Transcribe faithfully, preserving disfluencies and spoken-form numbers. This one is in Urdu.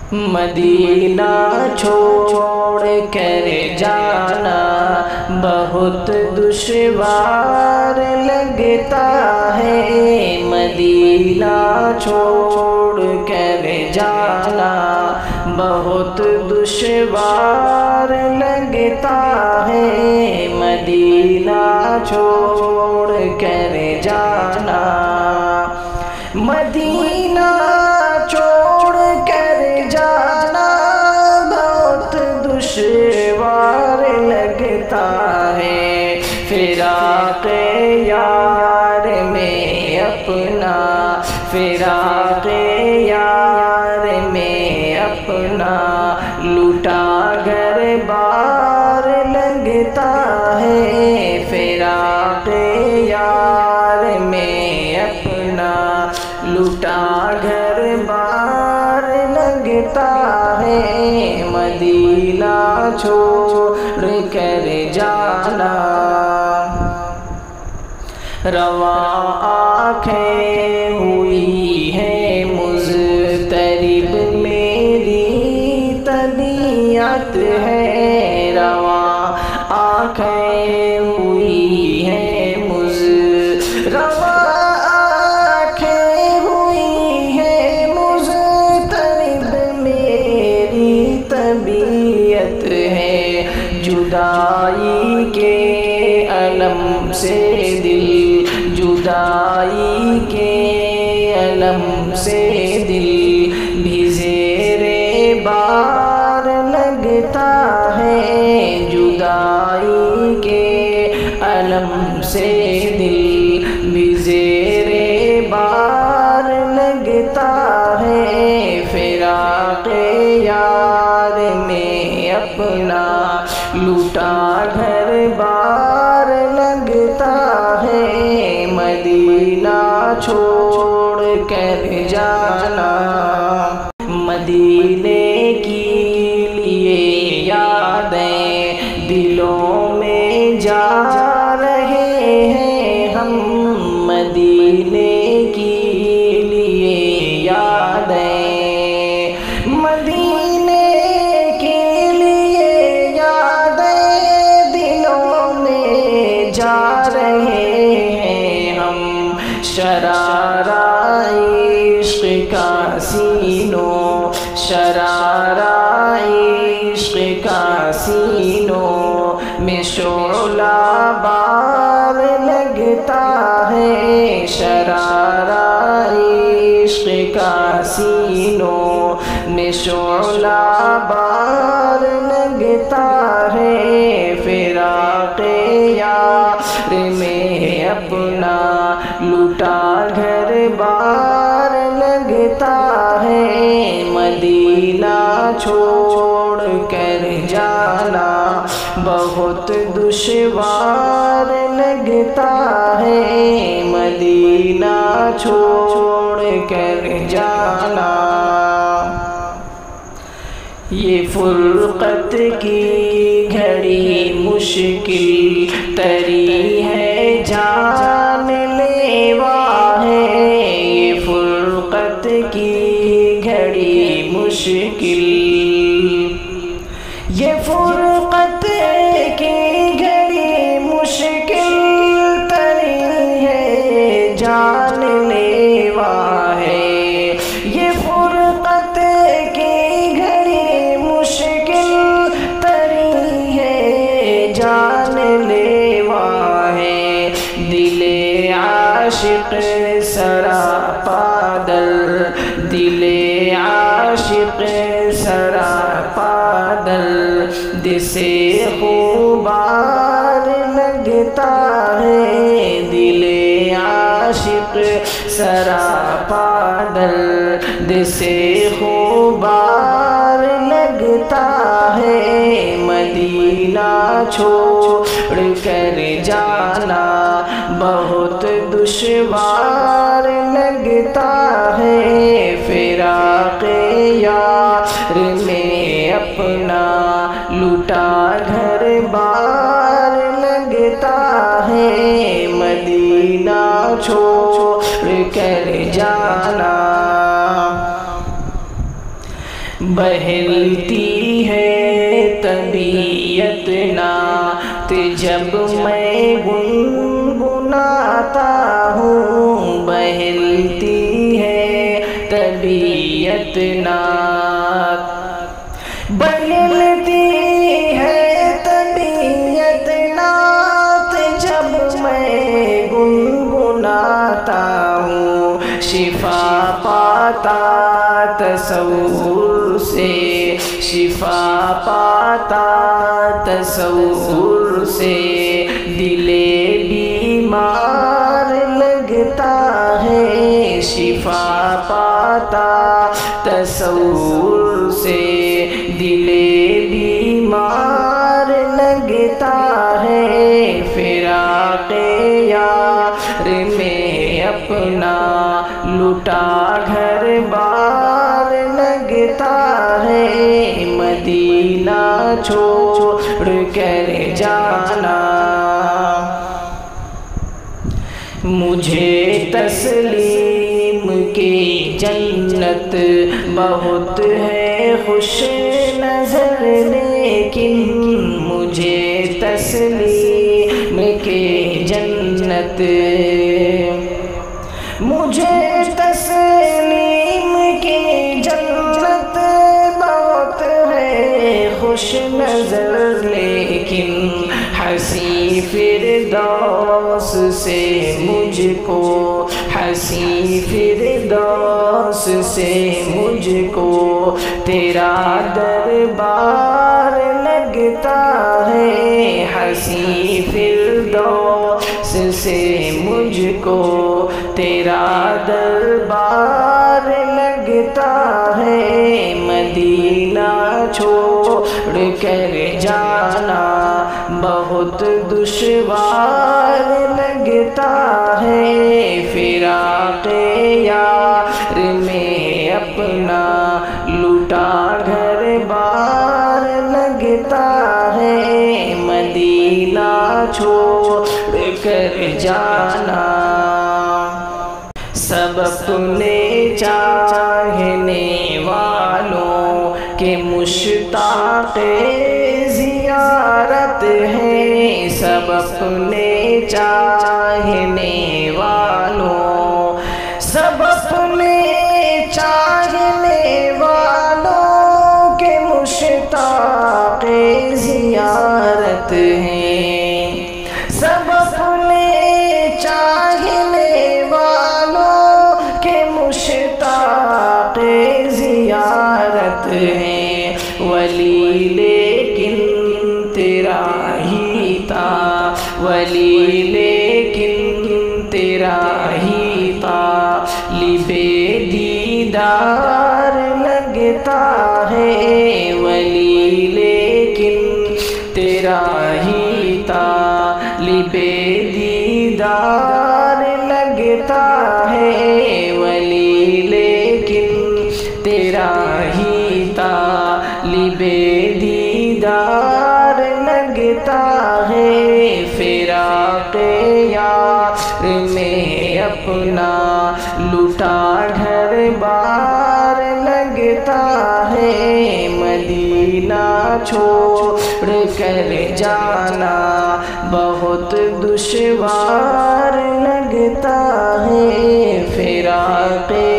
مدینہ چھوڑ کر جانا بہت دشوار لگتا ہے، مدینہ چھوڑ کر جانا بہت دشوار لگتا ہے، مدینہ چھوڑ کر جانا، مدینہ چھوڑ کر جانا بہت دشوار لگتا ہے، فراق یار میں اپنا، فراق یار میں اپنا لوٹا گھر بار لگتا ہے، فراق یار میں اپنا لوٹا گھر بار لگتا ہے، مدینہ چھوڑ کر جانا، رواں آنکھیں ہوئی ہیں مضطرب میری طبیعت ہے، رواں آنکھیں ہوئی ہیں مضطرب، رواں آنکھیں ہوئی ہیں مضطرب میری طبیعت ہے، جدائی کے الم سے دل، جدائی کے الم سے دل بھی زیر بار لگتا ہے، جدائی کے الم سے دل بھی زیر بار لگتا ہے، فراق یار میں اپنا لوٹا گھر بار لگتا ہے، مدینہ چھوڑ کر جانا، مدینے کی لیے یادیں دلوں میں جا رہے ہیں ہم، مدینے کی لیے یادیں، مدینے کے لیے یادیں دلوں میں جا رہے ہیں ہم، شرارہ عشق کا سینوں، شرارہ عشق کا سینوں میں شعلہ بار لگتا ہے، شرارہ عشق کا سینوں میں شعلہ بار لگتا ہے، فراق یار میں اپنا لوٹا گھر بار لگتا ہے، مدینہ چھوڑ کر جانا بہت دشوار لگتا ہے، مدینہ چھوڑ کر جانا، یہ فرقت کی گھڑی مشکل تری ہے جان لیوا ہے، یہ فرقت کی گھڑی مشکل، یہ فرقت کی گھڑی مشکل تری ہے جان لیوا ہے، یہ فرقت کی گھڑی مشکل تری ہے جان لیوا ہے، دل عاشق سراپا در، دل عاشق سراپا در دسے خوبار لگتا ہے، دل عاشق سراپا در دسے خوبار لگتا ہے، مدینہ چھوڑ کر جانا بہت دشوار لگتا ہے، فراق یار میں اپنا لوٹا گھر بار لگتا ہے، مدینہ چھوڑ کر جانا، بہلتی ہے طبیعت نعت جب میں گنگناتا ہوں، بہلتی ہے طبیعت نعت، بہلتی ہے طبیعت نعت جب میں گنگناتا ہوں، شفا پاتا تصور سے، شفا پاتا تصور سے، دل بیمار لگتا ہے، شفا پاتا تصور سے، دل بیمار لگتا ہے، فراق یار میں اپنا لٹا گھر بار لگتا ہے، مدینہ چھوڑ کر جانا مجھے تسلیم کی جنت بہت ہے خوش نظر، لیکن مجھے تسلیم کی جنت، مجھے تسلیم کی جنت بہت ہے خوش نظر، لیکن حسین فردوس سے مجھ کو، حسین فردوس سے مجھ کو تیرا دربار لگتا ہے، حسین فردوس سے مجھ کو تیرا دربار لگتا ہے، مدینہ چھوڑ کر جانا بہت دشوار لگتا ہے، فراق یار میں اپنا لٹا گھر بار لگتا ہے، مدینہ چھوڑ کر جانا سب اپنے چاہنے والوں کے مشتاق زیارت ہیں، سب اپنے چاہنے والوں، سب اپنے چاہنے والوں کے مشتاق زیارت ہیں، سب اپنے چاہنے والوں کے مشتاق زیارت ہیں، ولی لیکن تیرا ہی تھا، ولی لیکن تیرا ہی تھا، لبے دیدار لگتا ہے، ولی لیکن تیرا ہی تھا، لبے دیدار لگتا ہے، ولی لیکن تیرا ہی تھا، لبے دیدار لگتا ہے، فراق یار میں اپنا لٹا گھر بار لگتا ہے، مدینہ چھوڑ کر جانا بہت دشوار لگتا ہے، فراق